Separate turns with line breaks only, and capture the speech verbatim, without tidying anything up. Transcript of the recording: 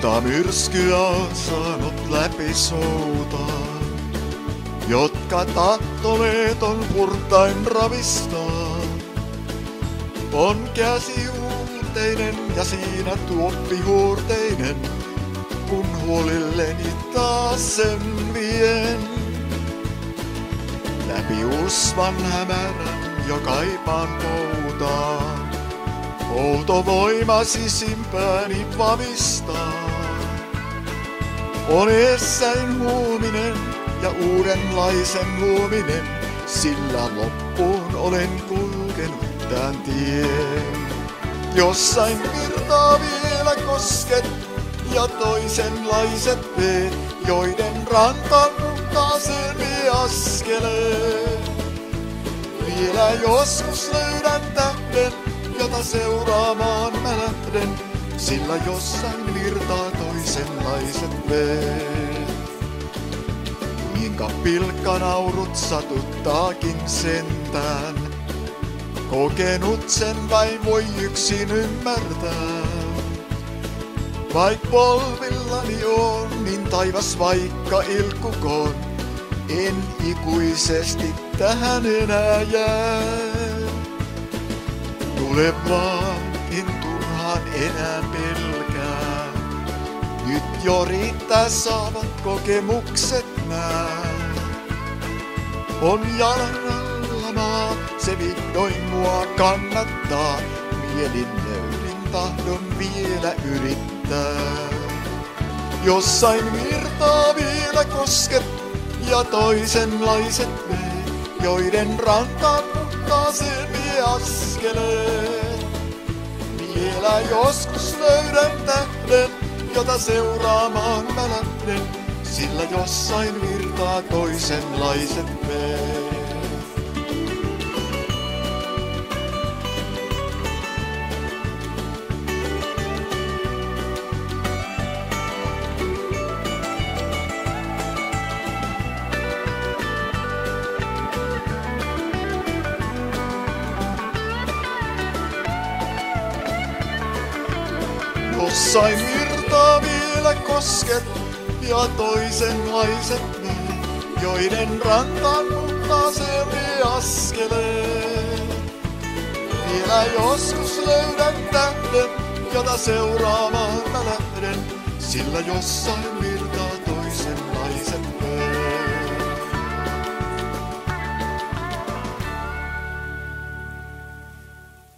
Monta myrskyä on saanut läpi soutaa, jotka tahtomeeton purtain ravistaa. On käsi uurteinen ja siinä tuoppi huurteinen, kun huolilleni taas sen vien. Läpi usvan hämärän jo kaipaan poutaa, outovoima sisimpääni vavistaa. On edessäin huominen ja uudenlaisen luominen, sillä loppuun olen kulkenut tän tien. Jossain virtaa vielä kosket ja toisenlaiset veet, joiden rantaan puhtaaseen vie askeleen. Vielä joskus löydän tähden, jota seuraamaan mä lähden, sillä jossain virtaa toisenlaiset veet. Kuinka pilkkanaurut satuttaakin sentään, kokenut sen vain voi yksin ymmärtää. Vaik polvillani on, niin taivas vaikka ilkkukoon, en ikuisesti tähän enää jää. Tule vaan, en turhaan enää pelkää, nyt jo riittää saavat kokemukset nää. On jalan alla maa, se vihdoin mua kannattaa, mielin nöydin tahdon vielä yrittää. Jossain virtaa vielä kosket ja toisenlaiset veet, joiden rantaan puhtaaseen vie askeleet. Vielä joskus löydän tähden, jota seuraamaan mä lähden, sillä jossain virtaa toisenlaiset veet. Jossain virtaa vielä kosket ja toisenlaiset veet, joiden rantaan puhtaaseen vie askeleet. Vielä joskus löydän tähden, jota seuraamaan mä lähden, sillä jossain virtaa